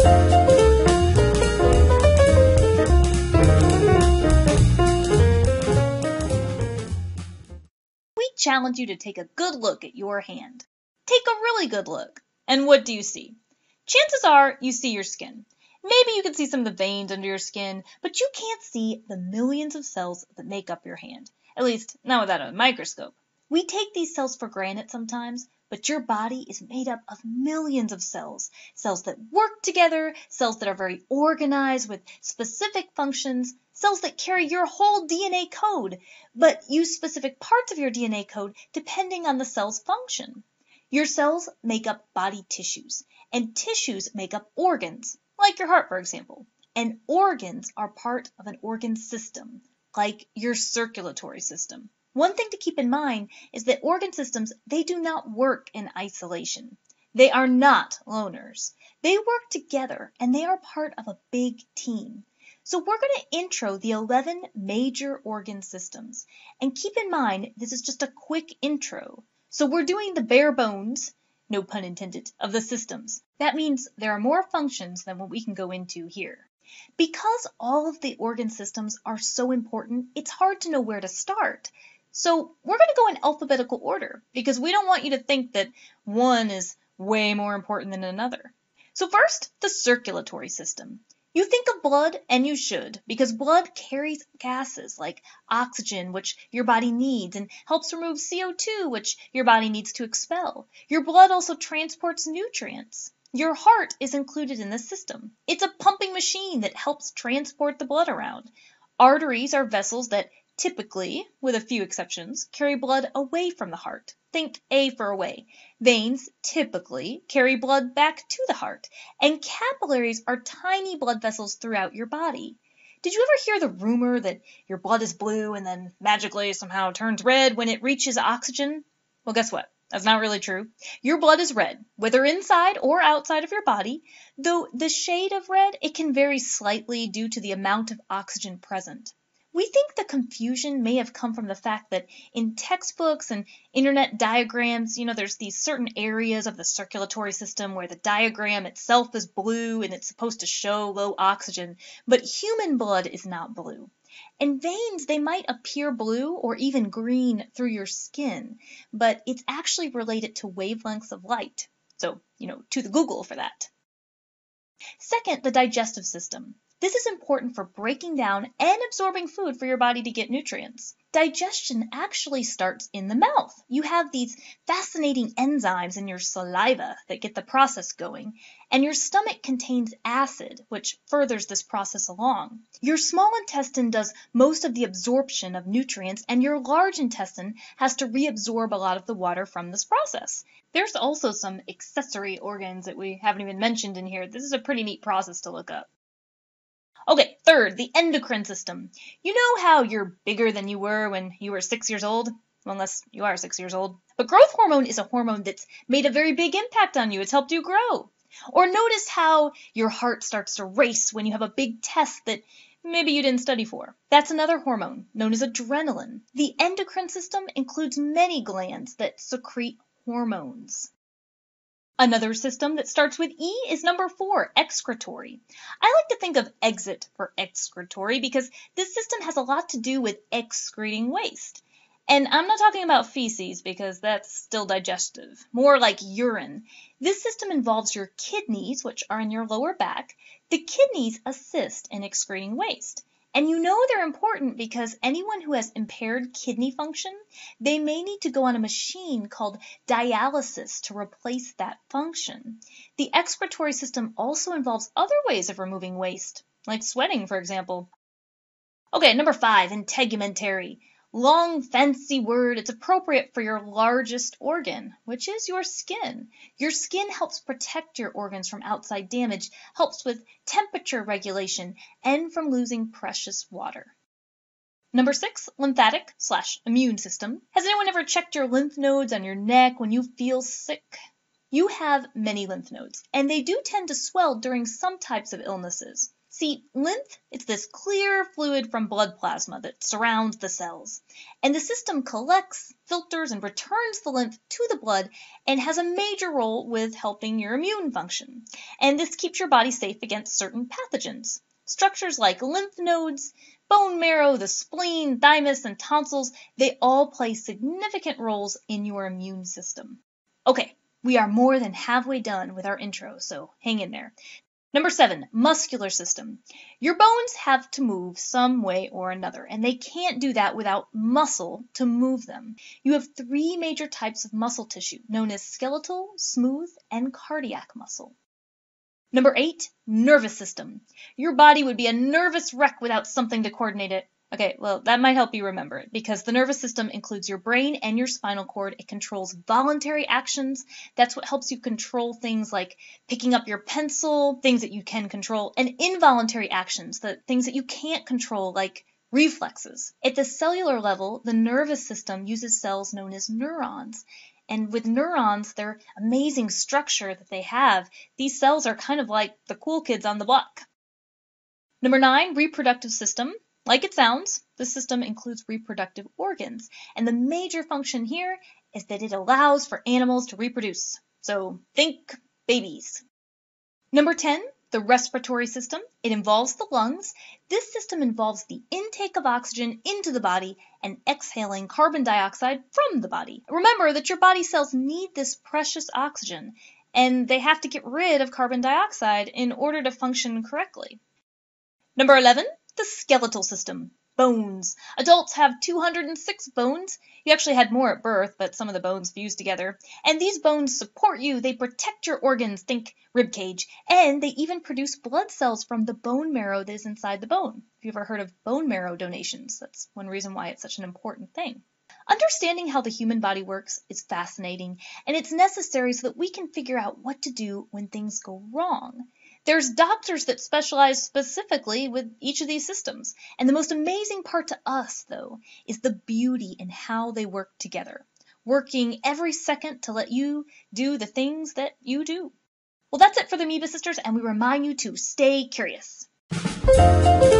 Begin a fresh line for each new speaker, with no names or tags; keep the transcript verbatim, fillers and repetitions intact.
Challenge you to take a good look at your hand. Take a really good look. And what do you see? Chances are you see your skin. Maybe you can see some of the veins under your skin, but you can't see the millions of cells that make up your hand. At least, not without a microscope. We take these cells for granted sometimes, but your body is made up of millions of cells. Cells that work together, cells that are very organized with specific functions, cells that carry your whole D N A code, but use specific parts of your D N A code depending on the cell's function. Your cells make up body tissues, and tissues make up organs, like your heart, for example. And organs are part of an organ system, like your circulatory system. One thing to keep in mind is that organ systems, they do not work in isolation. They are not loners. They work together, and they are part of a big team. So we're going to intro the eleven major organ systems. And keep in mind, this is just a quick intro. So we're doing the bare bones, no pun intended, of the systems. That means there are more functions than what we can go into here. Because all of the organ systems are so important, it's hard to know where to start. So we're going to go in alphabetical order because we don't want you to think that one is way more important than another. So first, the circulatory system. You think of blood, and you should, because blood carries gases like oxygen, which your body needs, and helps remove C O two, which your body needs to expel. Your blood also transports nutrients. Your heart is included in this system. It's a pumping machine that helps transport the blood around. Arteries are vessels that typically, with a few exceptions, carry blood away from the heart. Think A for away. Veins typically carry blood back to the heart, and capillaries are tiny blood vessels throughout your body. Did you ever hear the rumor that your blood is blue and then magically somehow turns red when it reaches oxygen? Well, guess what? That's not really true. Your blood is red, whether inside or outside of your body, though the shade of red, it can vary slightly due to the amount of oxygen present. We think the confusion may have come from the fact that in textbooks and internet diagrams, you know, there's these certain areas of the circulatory system where the diagram itself is blue and it's supposed to show low oxygen, but human blood is not blue. And veins, they might appear blue or even green through your skin, but it's actually related to wavelengths of light. So, you know, to the Google for that. Second, the digestive system. This is important for breaking down and absorbing food for your body to get nutrients. Digestion actually starts in the mouth. You have these fascinating enzymes in your saliva that get the process going, and your stomach contains acid, which furthers this process along. Your small intestine does most of the absorption of nutrients, and your large intestine has to reabsorb a lot of the water from this process. There's also some accessory organs that we haven't even mentioned in here. This is a pretty neat process to look up. Okay, third, the endocrine system. You know how you're bigger than you were when you were six years old? Well, unless you are six years old. But growth hormone is a hormone that's made a very big impact on you. It's helped you grow. Or notice how your heart starts to race when you have a big test that maybe you didn't study for. That's another hormone known as adrenaline. The endocrine system includes many glands that secrete hormones. Another system that starts with E is number four, excretory. I like to think of exit for excretory because this system has a lot to do with excreting waste. And I'm not talking about feces because that's still digestive, more like urine. This system involves your kidneys, which are in your lower back. The kidneys assist in excreting waste. And you know they're important because anyone who has impaired kidney function, they may need to go on a machine called dialysis to replace that function. The excretory system also involves other ways of removing waste, like sweating, for example. Okay, number five, integumentary. Long, fancy word. It's appropriate for your largest organ, which is your skin. Your skin helps protect your organs from outside damage, helps with temperature regulation, and from losing precious water. Number six, lymphatic slash immune system. Has anyone ever checked your lymph nodes on your neck when you feel sick? You have many lymph nodes, and they do tend to swell during some types of illnesses. See, lymph is this clear fluid from blood plasma that surrounds the cells. And the system collects, filters, and returns the lymph to the blood and has a major role with helping your immune function. And this keeps your body safe against certain pathogens. Structures like lymph nodes, bone marrow, the spleen, thymus, and tonsils, they all play significant roles in your immune system. Okay, we are more than halfway done with our intro, so hang in there. Number seven, muscular system. Your bones have to move some way or another, and they can't do that without muscle to move them. You have three major types of muscle tissue, known as skeletal, smooth, and cardiac muscle. Number eight, nervous system. Your body would be a nervous wreck without something to coordinate it. Okay, well, that might help you remember it, because the nervous system includes your brain and your spinal cord. It controls voluntary actions. That's what helps you control things like picking up your pencil, things that you can control, and involuntary actions, the things that you can't control, like reflexes. At the cellular level, the nervous system uses cells known as neurons. And with neurons, their amazing structure that they have, these cells are kind of like the cool kids on the block. Number nine, reproductive system. Like it sounds, this system includes reproductive organs, and the major function here is that it allows for animals to reproduce. So think babies. Number ten, the respiratory system. It involves the lungs. This system involves the intake of oxygen into the body and exhaling carbon dioxide from the body. Remember that your body cells need this precious oxygen, and they have to get rid of carbon dioxide in order to function correctly. Number eleven, the skeletal system. Bones. Adults have two hundred six bones. You actually had more at birth, but some of the bones fused together. And these bones support you. They protect your organs, think rib cage. And they even produce blood cells from the bone marrow that is inside the bone. Have you ever heard of bone marrow donations? That's one reason why it's such an important thing. Understanding how the human body works is fascinating, and it's necessary so that we can figure out what to do when things go wrong. There's doctors that specialize specifically with each of these systems, and the most amazing part to us, though, is the beauty in how they work together, working every second to let you do the things that you do. Well, that's it for the Amoeba Sisters, and we remind you to stay curious.